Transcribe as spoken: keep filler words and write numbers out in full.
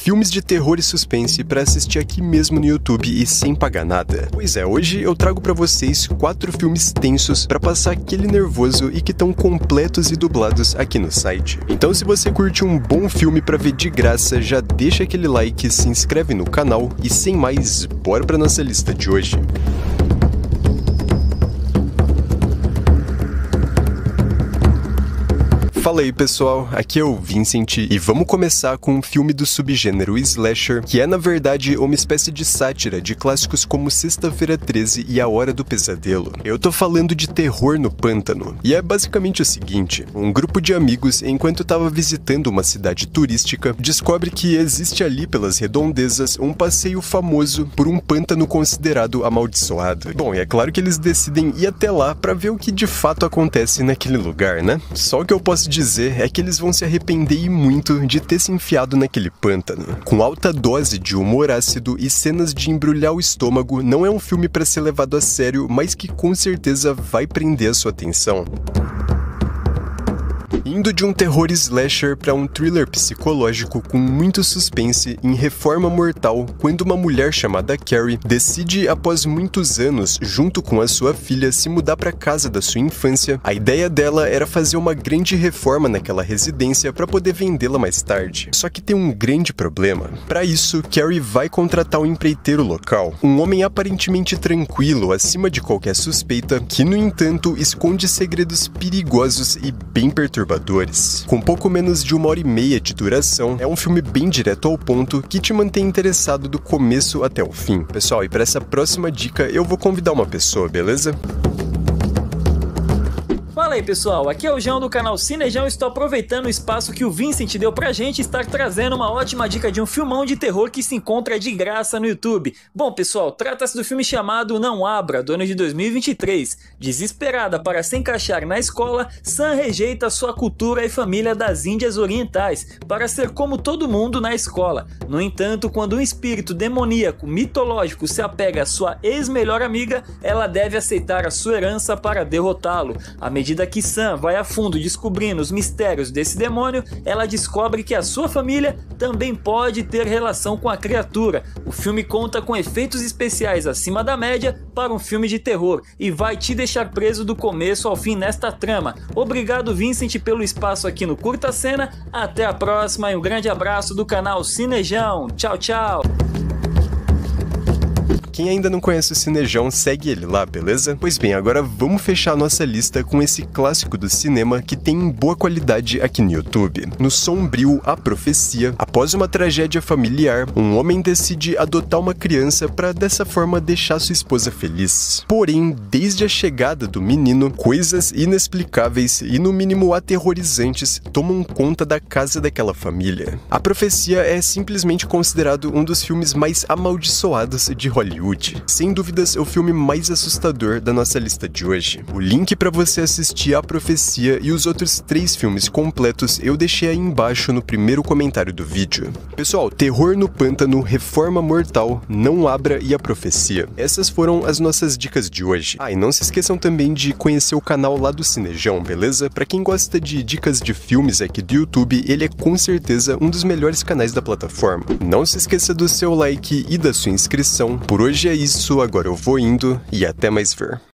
filmes de terror e suspense pra assistir aqui mesmo no YouTube e sem pagar nada. Pois é, hoje eu trago pra vocês quatro filmes tensos pra passar aquele nervoso e que estão completos e dublados aqui no site. Então se você curte um bom filme pra ver de graça, já deixa aquele like, se inscreve no canal e sem mais, bora pra nossa lista de hoje. Fala aí pessoal, aqui é o Vincent e vamos começar com um filme do subgênero slasher, que é na verdade uma espécie de sátira de clássicos como Sexta-feira treze e A Hora do Pesadelo. Eu tô falando de Terror no Pântano, e é basicamente o seguinte: um grupo de amigos, enquanto tava visitando uma cidade turística, descobre que existe ali pelas redondezas um passeio famoso por um pântano considerado amaldiçoado. Bom, e é claro que eles decidem ir até lá pra ver o que de fato acontece naquele lugar, né? Só o que eu posso dizer é que eles vão se arrepender e muito de ter se enfiado naquele pântano. Com alta dose de humor ácido e cenas de embrulhar o estômago, não é um filme para ser levado a sério, mas que com certeza vai prender a sua atenção. Indo de um terror slasher para um thriller psicológico com muito suspense em Reforma Mortal, quando uma mulher chamada Carrie decide, após muitos anos, junto com a sua filha, se mudar para casa da sua infância. A ideia dela era fazer uma grande reforma naquela residência para poder vendê-la mais tarde. Só que tem um grande problema. Para isso, Carrie vai contratar um empreiteiro local, um homem aparentemente tranquilo, acima de qualquer suspeita, que no entanto esconde segredos perigosos e bem perturbadores. Com pouco menos de uma hora e meia de duração, é um filme bem direto ao ponto que te mantém interessado do começo até o fim. Pessoal, e para essa próxima dica eu vou convidar uma pessoa, beleza? Fala aí pessoal, aqui é o João do canal Cinejão e estou aproveitando o espaço que o Vincent deu pra gente estar trazendo uma ótima dica de um filmão de terror que se encontra de graça no YouTube. Bom pessoal, trata-se do filme chamado Não Abra, do ano de dois mil e vinte e três. Desesperada para se encaixar na escola, Sam rejeita sua cultura e família das Índias Orientais para ser como todo mundo na escola. No entanto, quando um espírito demoníaco mitológico se apega à sua ex-melhor amiga, ela deve aceitar a sua herança para derrotá-lo. À medida que Sam vai a fundo descobrindo os mistérios desse demônio, ela descobre que a sua família também pode ter relação com a criatura. O filme conta com efeitos especiais acima da média para um filme de terror e vai te deixar preso do começo ao fim nesta trama. Obrigado Vincent pelo espaço aqui no Curta Cena, até a próxima e um grande abraço do canal Cinejão. Tchau, tchau! Quem ainda não conhece o Cinejão, segue ele lá, beleza? Pois bem, agora vamos fechar nossa lista com esse clássico do cinema que tem em boa qualidade aqui no YouTube. No sombrio A Profecia, após uma tragédia familiar, um homem decide adotar uma criança para dessa forma deixar sua esposa feliz. Porém, desde a chegada do menino, coisas inexplicáveis e no mínimo aterrorizantes tomam conta da casa daquela família. A Profecia é simplesmente considerado um dos filmes mais amaldiçoados de Hollywood. Sem dúvidas, é o filme mais assustador da nossa lista de hoje. O link para você assistir A Profecia e os outros três filmes completos eu deixei aí embaixo no primeiro comentário do vídeo. Pessoal, Terror no Pântano, Reforma Mortal, Não Abra e A Profecia. Essas foram as nossas dicas de hoje. Ah, e não se esqueçam também de conhecer o canal lá do Cinejão, beleza? Para quem gosta de dicas de filmes aqui do YouTube, ele é com certeza um dos melhores canais da plataforma. Não se esqueça do seu like e da sua inscrição. Por hoje é isso, agora eu vou indo e até mais ver.